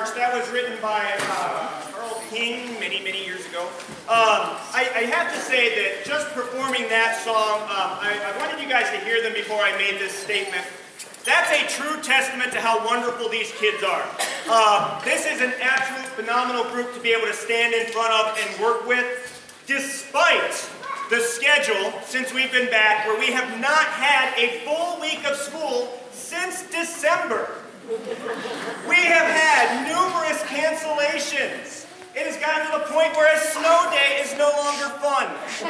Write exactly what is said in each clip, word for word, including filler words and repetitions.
March. That was written by uh, Carl King many, many years ago. Um, I, I have to say that just performing that song, um, I, I wanted you guys to hear them before I made this statement. That's a true testament to how wonderful these kids are. Uh, this is an absolute phenomenal group to be able to stand in front of and work with, despite the schedule since we've been back, where we have not had a full week of school since December. We have had numerous cancellations. It has gotten to the point where a snow day is no longer fun.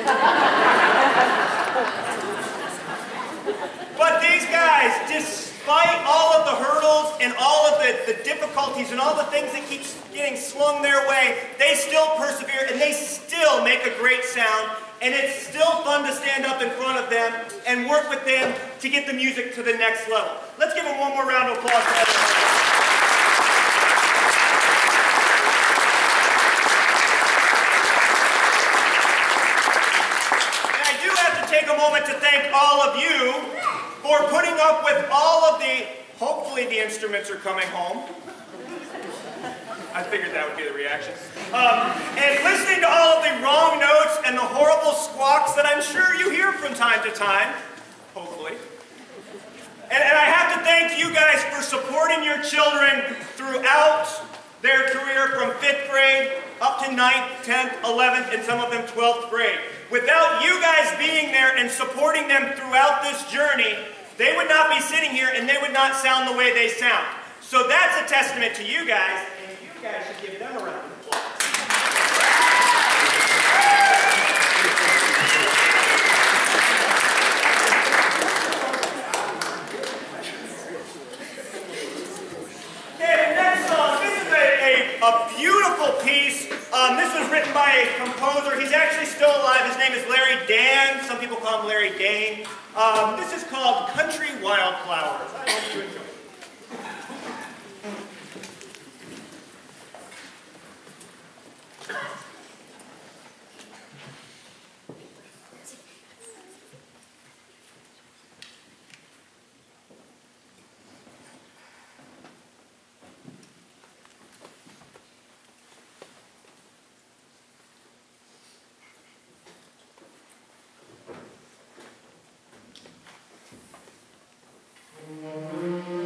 But these guys, despite all of the hurdles and all of the, the difficulties and all the things that keep getting slung their way, they still persevere and they still make a great sound. And it's still fun to stand up in front of them and work with them to get the music to the next level. Let's give them one more round of applause for everybody. And I do have to take a moment to thank all of you for putting up with all of the, hopefully the instruments are coming home. I figured that would be the reaction. Um, and listening to all of the wrong notes and the horrible squawks that I'm sure you hear from time to time, hopefully. And, and I have to thank you guys for supporting your children throughout their career from fifth grade up to ninth, tenth, eleventh, and some of them twelfth grade. Without you guys being there and supporting them throughout this journey, they would not be sitting here and they would not sound the way they sound. So that's a testament to you guys. You guys should give them a round of applause. Okay, the next song, this is a, a, a beautiful piece. Um, this was written by a composer. He's actually still alive. His name is Larry Dan. Some people call him Larry Dane. Um, this is called Country Wildflowers. I hope you enjoy it. Thank you.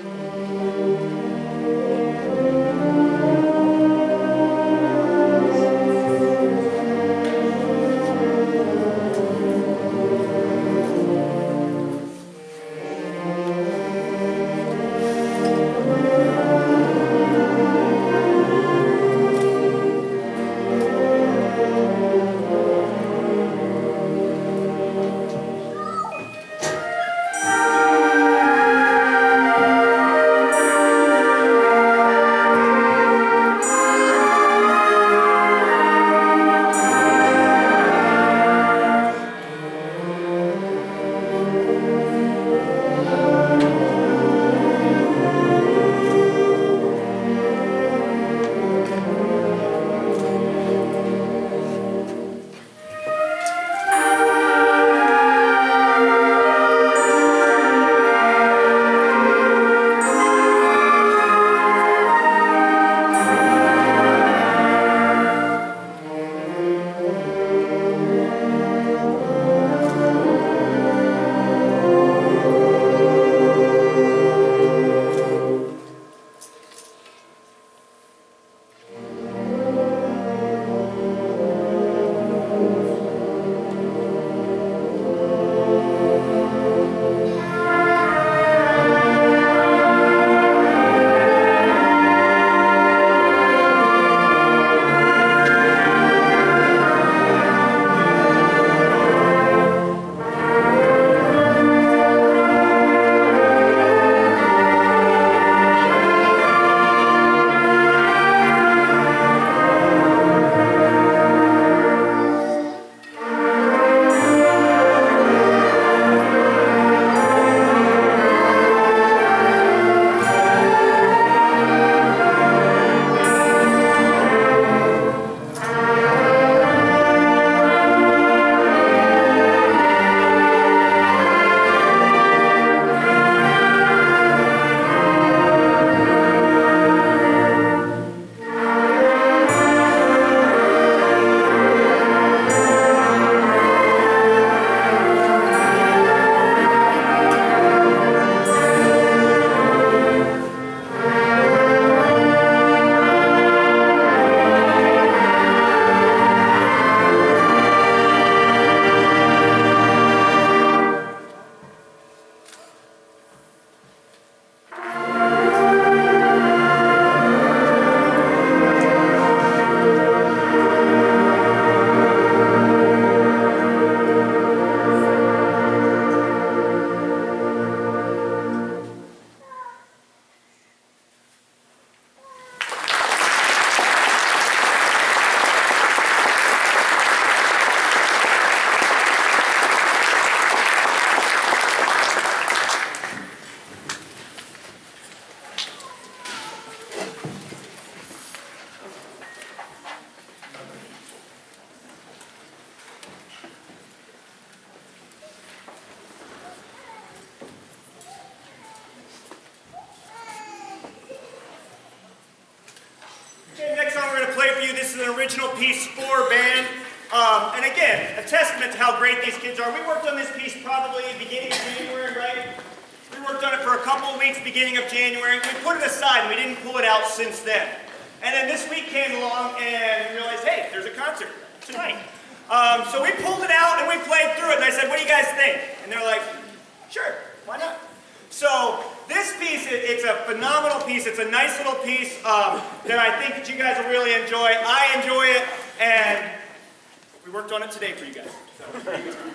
for you. This is an original piece for band. Um, and again, a testament to how great these kids are. We worked on this piece probably beginning of January, right? We worked on it for a couple of weeks beginning of January. We put it aside and we didn't pull it out since then. And then this week came along and we realized, hey, there's a concert tonight. Um, so we pulled it out and we played through it. And I said, what do you guys think? And they're like, sure, why not? So this piece, it, it's a phenomenal piece. It's a nice little piece um, that I think that you guys will really enjoy. I enjoy it, and we worked on it today for you guys. So, here you go.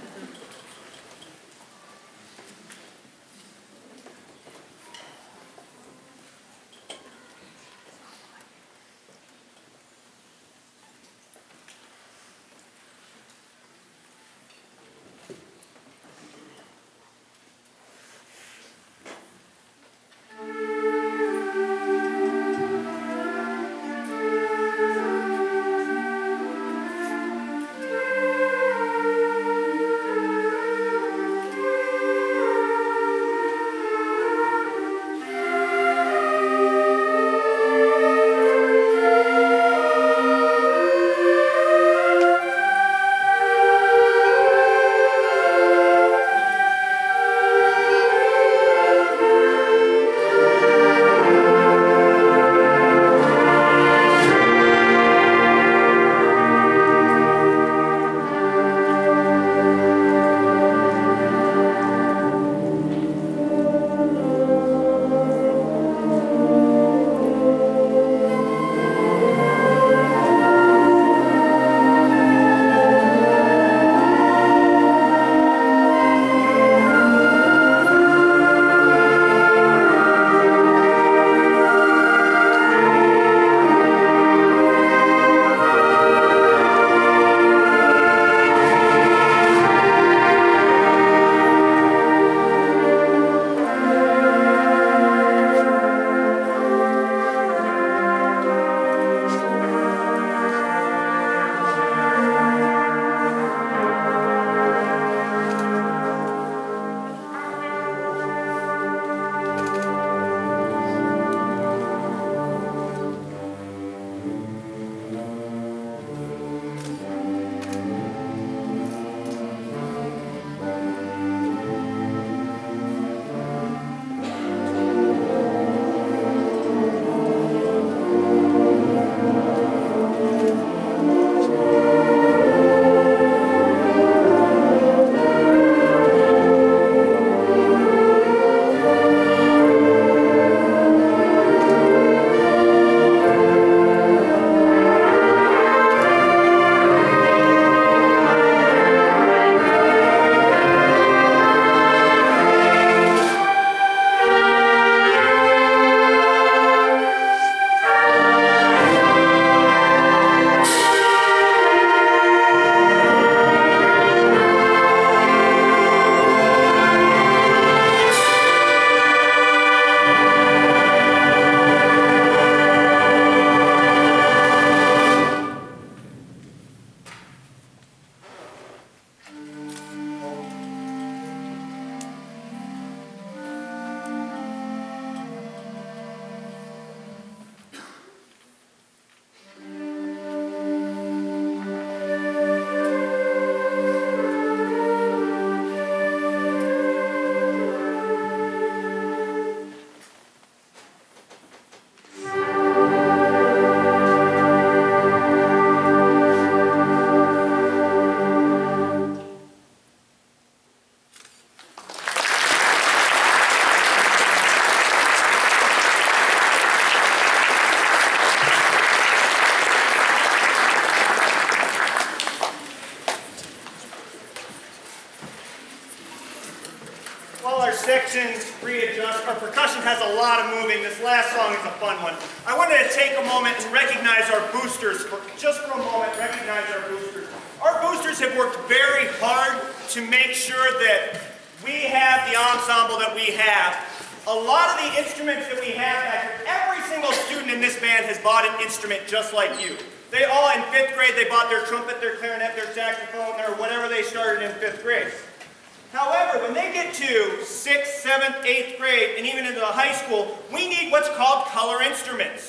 sections readjust. Our percussion has a lot of moving. This last song is a fun one. I wanted to take a moment and recognize our boosters. For, just for a moment, recognize our boosters. Our boosters have worked very hard to make sure that we have the ensemble that we have. A lot of the instruments that we have back here, every single student in this band has bought an instrument just like you. They all, in fifth grade, they bought their trumpet, their clarinet, their saxophone, or whatever they started in fifth grade. However, when they get to sixth, seventh, eighth grade, and even into the high school, we need what's called color instruments.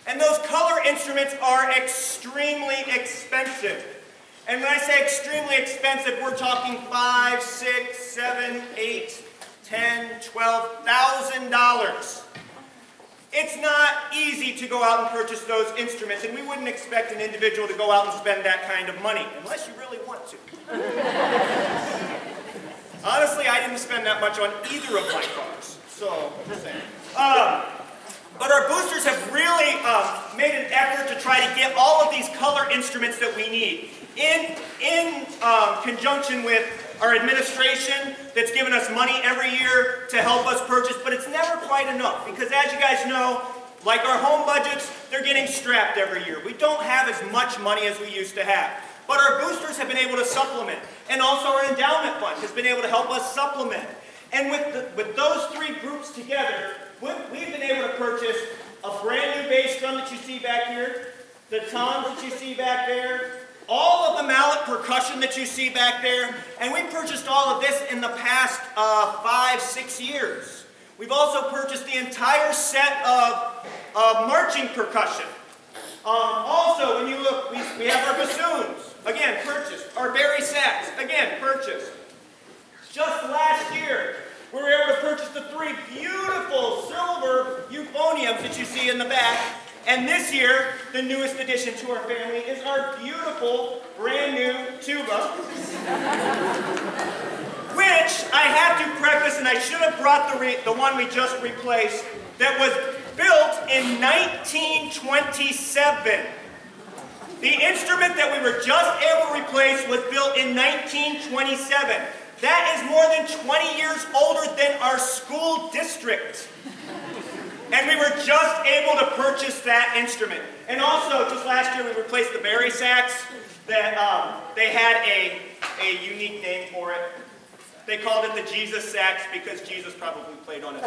And those color instruments are extremely expensive. And when I say extremely expensive, we're talking five, six, seven, eight, ten, twelve thousand dollars. It's not easy to go out and purchase those instruments, and we wouldn't expect an individual to go out and spend that kind of money, unless you really want to. Honestly, I didn't spend that much on either of my cars, so just saying. Um, but our boosters have really um, made an effort to try to get all of these color instruments that we need in, in um, conjunction with our administration that's given us money every year to help us purchase, but it's never quite enough because, as you guys know, like our home budgets, they're getting strapped every year. We don't have as much money as we used to have. But our boosters have been able to supplement, and also our endowment fund has been able to help us supplement. And with, the, with those three groups together, we've been able to purchase a brand new bass drum that you see back here, the toms that you see back there, all of the mallet percussion that you see back there, and we purchased all of this in the past uh, five, six years. We've also purchased the entire set of, of marching percussion. Um, also, when you look, we, we have our bassoons, again, purchased. Our bari sax, again, purchased. Just last year, we were able to purchase the three beautiful silver euphoniums that you see in the back. And this year, the newest addition to our family is our beautiful, brand new tuba. Which I have to preface, and I should have brought the, re the one we just replaced, that was built in nineteen twenty-seven. The instrument that we were just able to replace was built in nineteen twenty-seven. That is more than twenty years older than our school district. And we were just able to purchase that instrument. And also, just last year, we replaced the bari sax. That um, they had a, a unique name for it. They called it the Jesus sax because Jesus probably played on it.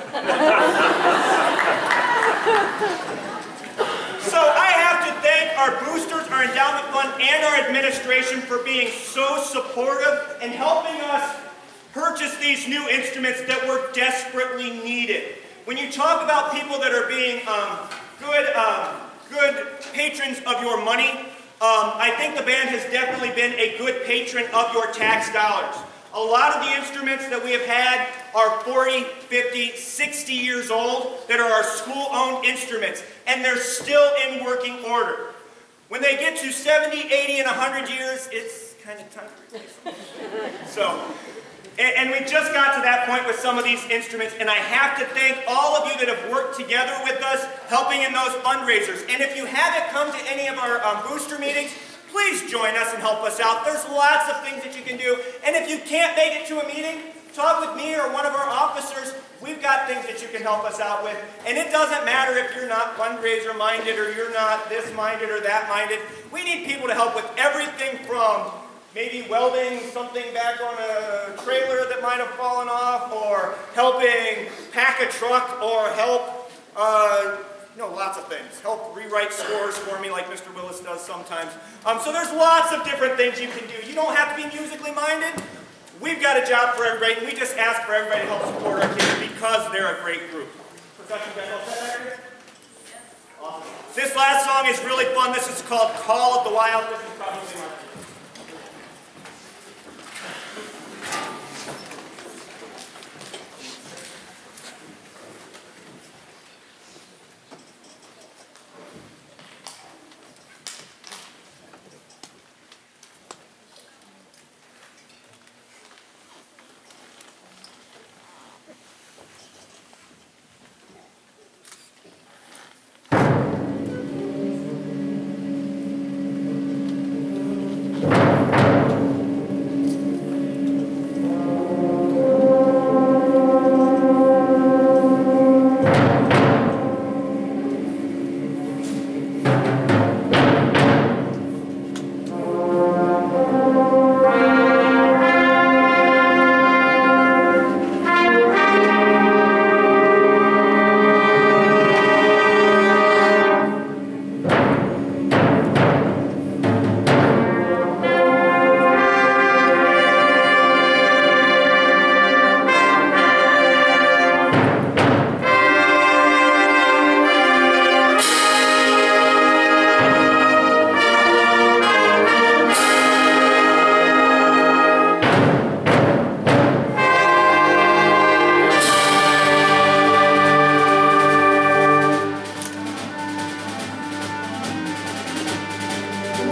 So I have to thank our boosters, our endowment fund, and our administration for being so supportive and helping us purchase these new instruments that were desperately needed. When you talk about people that are being um, good, um, good patrons of your money, um, I think the band has definitely been a good patron of your tax dollars. A lot of the instruments that we have had are forty, fifty, sixty years old that are our school-owned instruments, and they're still in working order. When they get to seventy, eighty, and one hundred years, it's kind of time to replace them. So, and, and we just got to that point with some of these instruments, and I have to thank all of you that have worked together with us, helping in those fundraisers. And if you haven't come to any of our um, booster meetings, please join us and help us out. There's lots of things that you can do. And if you can't make it to a meeting, talk with me or one of our officers. We've got things that you can help us out with. And it doesn't matter if you're not fundraiser minded or you're not this minded or that minded. We need people to help with everything from maybe welding something back on a trailer that might have fallen off, or helping pack a truck, or help uh, You know, lots of things. Help rewrite scores for me like Mister Willis does sometimes. Um, so there's lots of different things you can do. You don't have to be musically minded. We've got a job for everybody, and we just ask for everybody to help support our kids because they're a great group. Percussion guys all set back here? Awesome. This last song is really fun. This is called Call of the Wild. This is probably my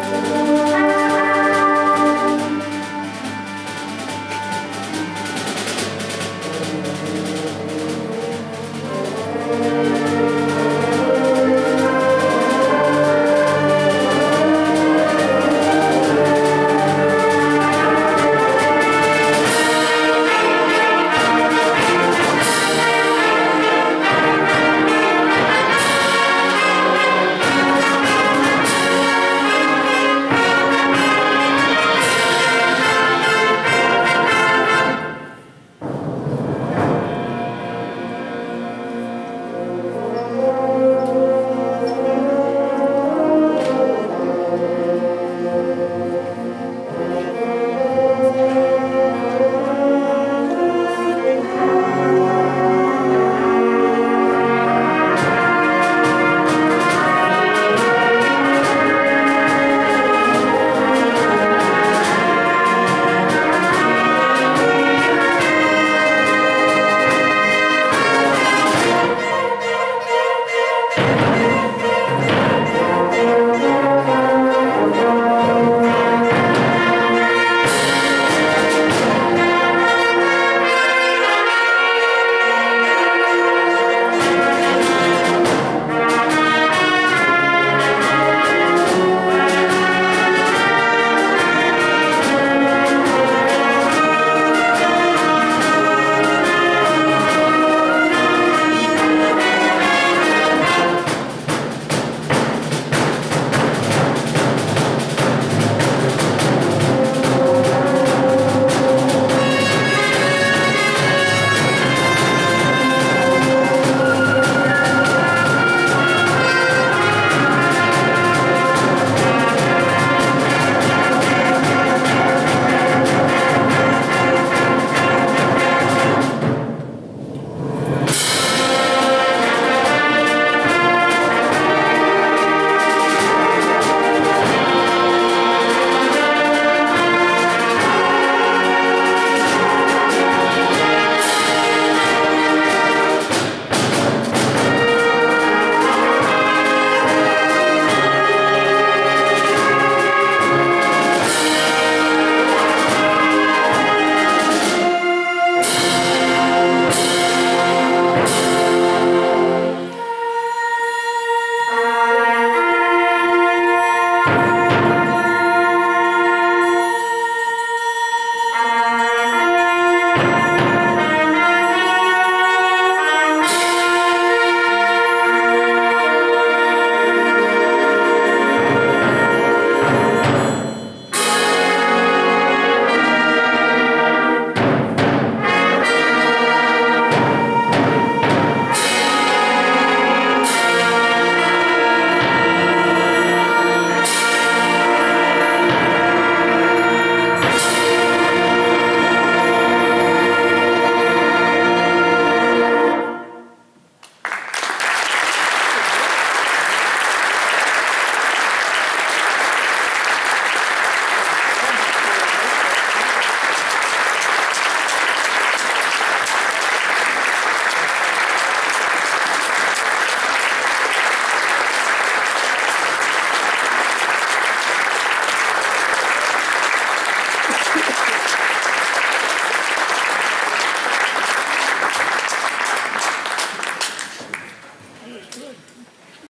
Thank you.